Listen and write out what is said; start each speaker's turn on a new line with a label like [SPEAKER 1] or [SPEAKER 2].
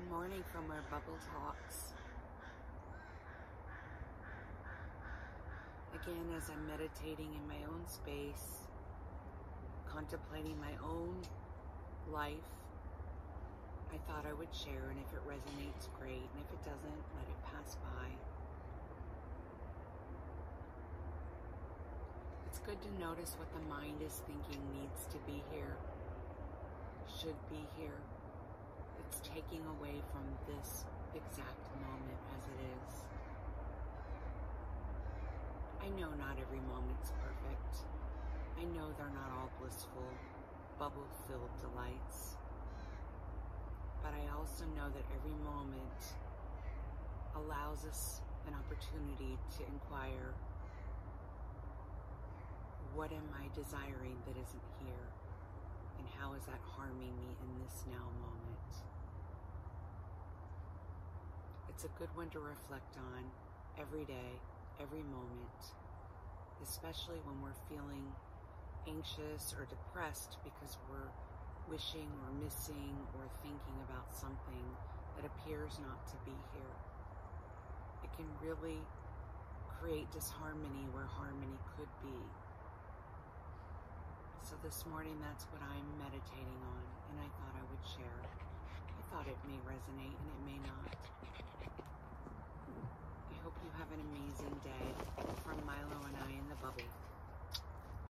[SPEAKER 1] morning from our bubble talks. Again, as I'm meditating in my own space, contemplating my own life, I thought I would share, and if it resonates, great, and if it doesn't, let it pass by. It's good to notice what the mind is thinking needs to be here, should be here. It's taking away from this exact moment as it is. I know not every moment's perfect. I know they're not all blissful, bubble-filled delights. But I also know that every moment allows us an opportunity to inquire, what am I desiring that isn't here? And how is that harming me in this now moment? It's a good one to reflect on every day, every moment, especially when we're feeling anxious or depressed because we're wishing or missing or thinking about something that appears not to be here. It can really create disharmony where harmony could be. So this morning, that's what I'm meditating on, and I thought I would share. I thought it may resonate, and it may not. I hope you have an amazing day. From Milo and I in the Bubble.